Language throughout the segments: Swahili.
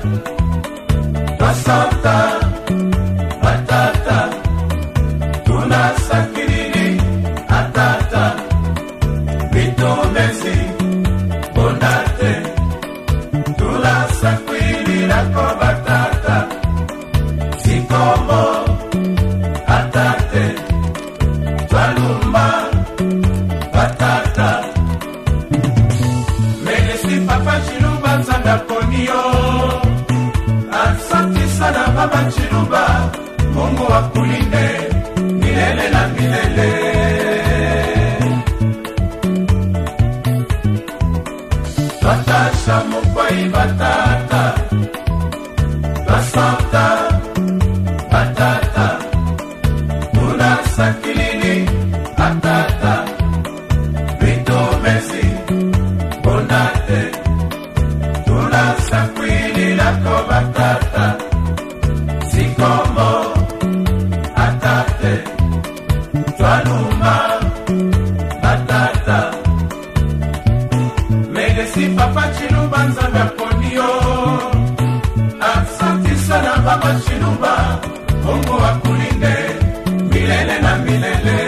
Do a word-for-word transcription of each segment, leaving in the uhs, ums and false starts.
twasanta batata tunasakiriri atata bitomezi bondate tunasakwirira ko batata sikomo atate twaluma batata Menesi papa chiluba nzanda ponio Asante sana baba chiluba Mungu akulinde milele na milele Batasha mukwai batata Basanta batata Tunasakilini atata Vito Messi Bonate Tunasakwili lako batata Sikomo atate Twanuma batata Menesi papa chiluba nzamba ponio Asante sana baba chiluba Mungu akulinde milele na milele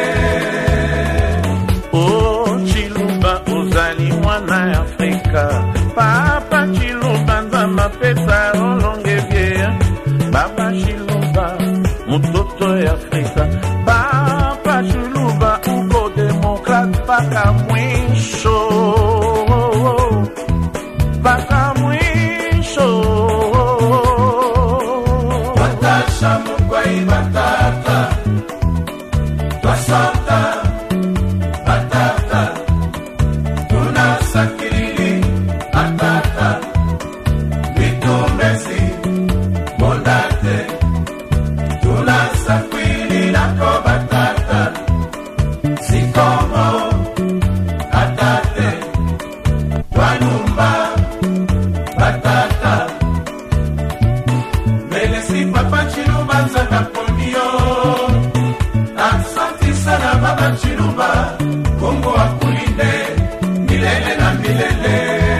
Oh chiluba uzali mwana Afrika Papa chiluba nzamba pesa olonge vie Baba chiluba mutoto ya Afrika Papa chiluba uko demokrat paka mwisho Paka mwisho Batasha mukwai batata Twasanta batata Tunasakiriri atata Vito Messi Bondate Tunasakwili lako batata Sikomo atate Twanumba batata Menesi papa chiluba nzanda ponio Asante sana baba chiluba Mungu akulinde milele na milele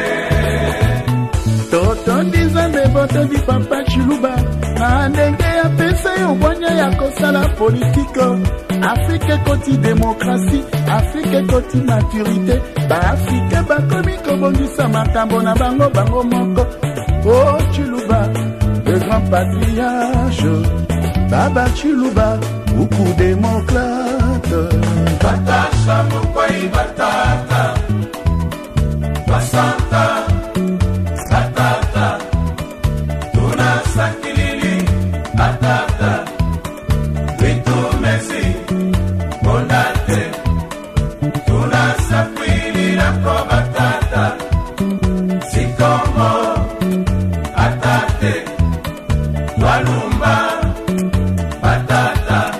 Toto ndizambe bote di papa chiluba Na ndenge ya pesa yo wanya ya kosala politiko Afrique koti demokrasi Afrique koti maturité Ba Afrique bakomi kobongisa makambo na bango bango moko Oh chiluba Le grand patriarche Baba chiluba Beaucoup démocrate Batasha mukwai batata Twasanta batata Tunasakilili atata Vito Messi Bondate Tunasakwili lako batata Sikomo atate Twanumba batata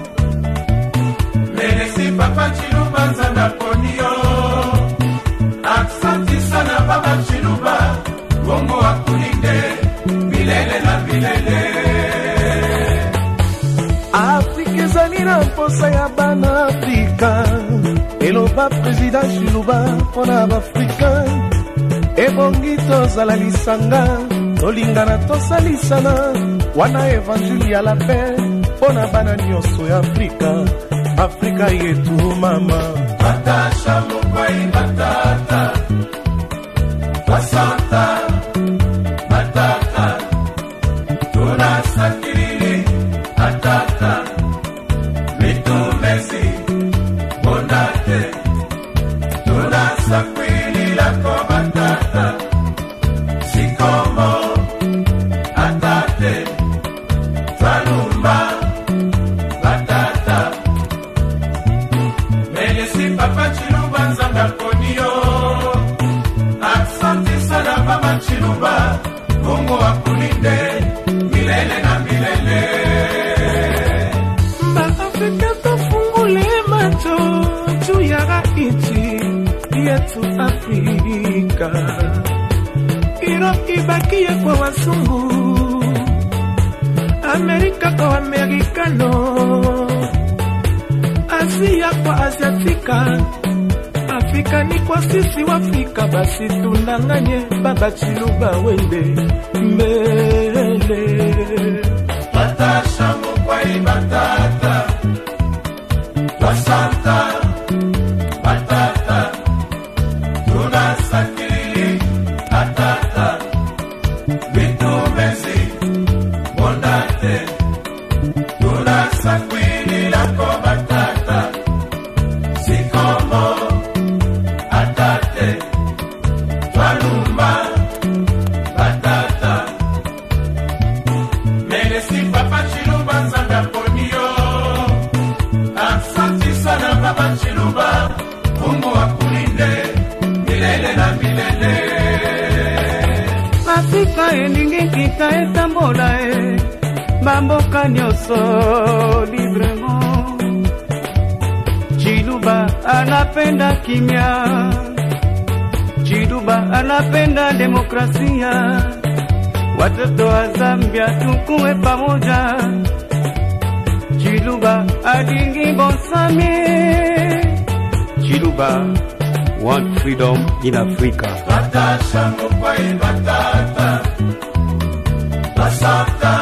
Menesi papa chiluba nzanda ponio Asante sana baba chiluba Mungu akulinde milele na milele Afrique ezali na mposa ya bana Afrika Eloba président chiluba pona b'Afrika Ebongi tozala lisanga Tolingana tosalisana Wana evangeli ya la paix Pona bana nyonso ya Afrika Afrika yetu mama Batasha mukwai batata Twasanta batata Tunasakiriri atata Vito Messi Bondate Tunasakwili lako batata Sikomo atate Twanumba batata Menesi papa chiluba nzanda ponio Asante sana baba chiluba Mungu akulinde milele na milele Ba Afrika tofungule macho juu ya nchi yetu Afrika Iro ibakie kwa wasungu Amerika kwa Amerikano Asia kwa Asiatika Afrika ni kwa sisi wa Afrika, basi tunanganye Baba Chiluba wende mbele. Batasha mkwai batata Basanta batata Tunasakili atata Bitumezi bondate Tunasakwili lako batata Sikomo atate Twalumba batata Meresi Papa Chiluba Nzanga ponio Asante sana Papa Chiluba Mungu akulinde milele na milele. Afrika eningi kita etambola e Bamboka nyoso librement. Chiluba anapenda kimya, Chiluba anapenda demokrasia. Watoto wa Zambia tukue pamoja, Chiluba adingi bonsami. Chiluba want freedom in Africa. Batasha mkwai batata Basanta